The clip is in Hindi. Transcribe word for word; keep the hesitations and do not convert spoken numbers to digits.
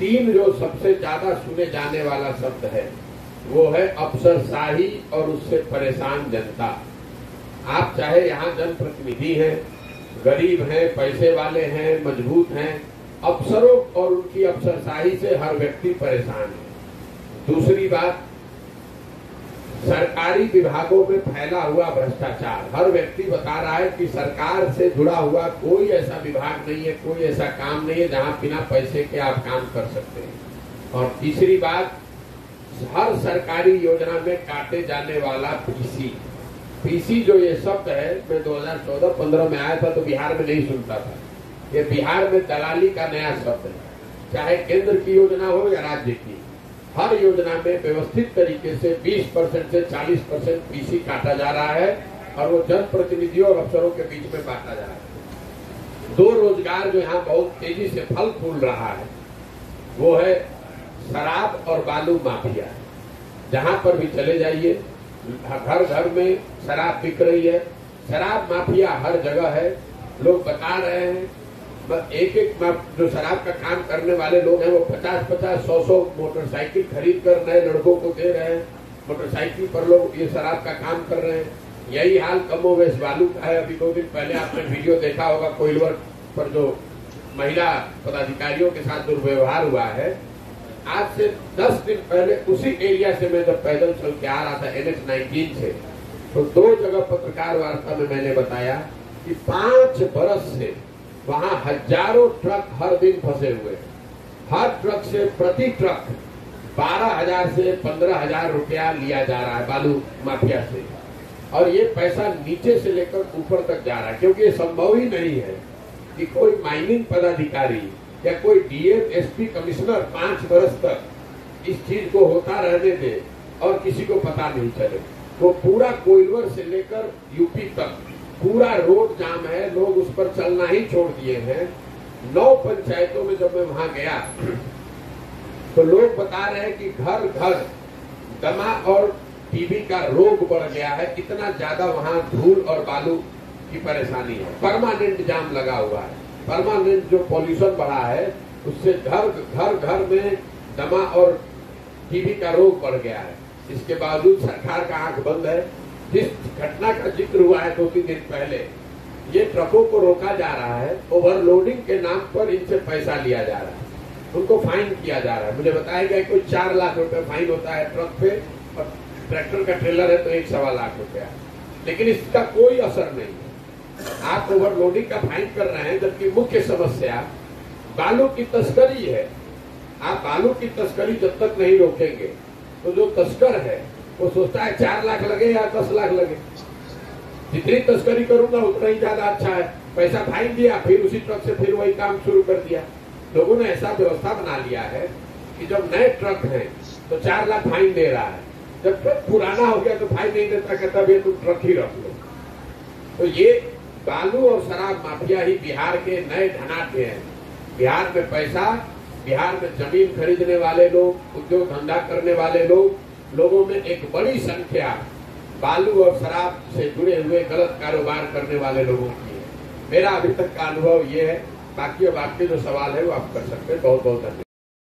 तीन जो सबसे ज्यादा सुने जाने वाला शब्द है वो है अफसरशाही और उससे परेशान जनता। आप चाहे यहाँ जनप्रतिनिधि हैं, गरीब हैं, पैसे वाले हैं, मजबूत हैं, अफसरों और उनकी अफसरशाही से हर व्यक्ति परेशान है। दूसरी बात, सरकारी विभागों में फैला हुआ भ्रष्टाचार। हर व्यक्ति बता रहा है कि सरकार से जुड़ा हुआ कोई ऐसा विभाग नहीं है, कोई ऐसा काम नहीं है जहां बिना पैसे के आप काम कर सकते हैं। और तीसरी बात, हर सरकारी योजना में काटे जाने वाला पीसी। पीसी जो ये शब्द है, मैं दो हज़ार चौदह पंद्रह में आया था तो बिहार में नहीं सुनता था। ये बिहार में दलाली का नया शब्द है। चाहे केंद्र की योजना हो या राज्य की, हर योजना में व्यवस्थित तरीके से बीस परसेंट से चालीस परसेंट पीसी काटा जा रहा है और वो जनप्रतिनिधियों और अफसरों के बीच में बांटा जा रहा है। दो रोजगार जो यहाँ बहुत तेजी से फल फूल रहा है वो है शराब और बालू माफिया। जहां पर भी चले जाइए, घर घर में शराब बिक रही है, शराब माफिया हर जगह है। लोग बता रहे हैं, एक एक जो शराब का काम करने वाले लोग हैं वो पचास पचास सौ सौ मोटरसाइकिल खरीद कर नए लड़कों को दे रहे हैं। मोटरसाइकिल पर लोग ये शराब का काम कर रहे हैं। यही हाल कमोवेश बालू का है। अभी दो दिन पहले आपने वीडियो देखा होगा, कोइलवर पर जो महिला पदाधिकारियों के साथ दुर्व्यवहार हुआ है। आज से दस दिन पहले उसी एरिया से मैं जब पैदल चल के आ रहा था एन एच नाइनटीन से, तो दो जगह पत्रकार वार्ता में मैंने बताया कि पांच बरस से वहां हजारों ट्रक हर दिन फंसे हुए हैं। हर ट्रक से प्रति ट्रक बारह हजार से पंद्रह हजार रुपया लिया जा रहा है बालू माफिया से, और ये पैसा नीचे से लेकर ऊपर तक जा रहा है। क्योंकि ये संभव ही नहीं है कि कोई माइनिंग पदाधिकारी या कोई डीएम एसपी कमिश्नर पांच बरस तक इस चीज को होता रहने दे और किसी को पता नहीं चले। वो पूरा कोइलवर से लेकर यूपी तक पूरा रोड जाम है, लोग उस पर चलना ही छोड़ दिए हैं। नौ पंचायतों में जब मैं वहां गया तो लोग बता रहे हैं कि घर घर दमा और टीबी का रोग बढ़ गया है। इतना ज्यादा वहां धूल और बालू की परेशानी है। परमानेंट जाम लगा हुआ है। परमानेंट जो पॉल्यूशन बढ़ा है उससे घर घर घर में दमा और टीबी का रोग बढ़ गया है। इसके बावजूद सरकार का आंख बंद है। जिस घटना का जिक्र हुआ है दो तीन दिन पहले, ये ट्रकों को रोका जा रहा है, ओवरलोडिंग के नाम पर इनसे पैसा लिया जा रहा है, उनको फाइन किया जा रहा है। मुझे बताया गया कोई चार लाख रुपए फाइन होता है ट्रक पे, और ट्रैक्टर का ट्रेलर है तो एक सवा लाख रुपया, लेकिन इसका कोई असर नहीं है। आप ओवरलोडिंग का फाइन कर रहे हैं, जबकि मुख्य समस्या बालू की तस्करी है। आप बालू की तस्करी जब तक नहीं रोकेंगे तो जो तस्कर है वो सोचता है चार लाख लगे या दस लाख लगे, जितनी तस्करी करूंगा उतना ही ज्यादा अच्छा है। पैसा फाइन दिया, फिर उसी ट्रक से फिर वही काम शुरू कर दिया। लोगों ने ऐसा व्यवस्था बना लिया है कि जब नए ट्रक हैं तो चार लाख फाइन दे रहा है, जब ट्रक पुराना हो गया तो फाइन नहीं देता, कहता भैया तुम ट्रक ही रख लो। तो ये बालू और शराब माफिया ही बिहार के नए धनाढ्य हैं। बिहार में पैसा, बिहार में जमीन खरीदने वाले लोग, उद्योग धंधा करने वाले लोग, लोगों में एक बड़ी संख्या बालू और शराब से जुड़े हुए गलत कारोबार करने वाले लोगों की है। मेरा अभी तक का अनुभव ये है। बाकी अब आपके जो सवाल है वो आप कर सकते हैं। बहुत बहुत धन्यवाद।